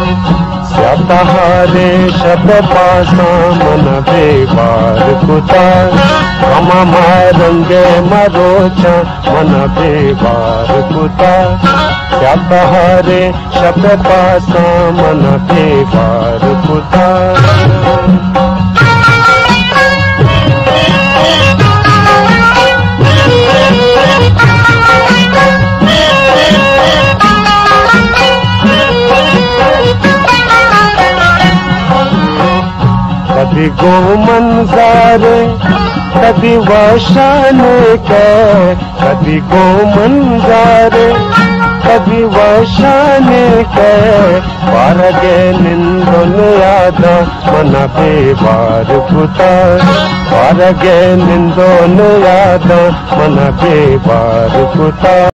स्यातहारे शब्द पासा मन बेवार कुता हम मारंगे मरोचा मन बेवार कुता स्यातहारे शब्द पासा मन बेवार कुता कभी गो मंजारे कभी वशाने के कभी गो मंजारे कभी वशाने के वारगे निंदोनु याद मन बेवार कुता वारगे निंदोनु याद मन बेवार कुता।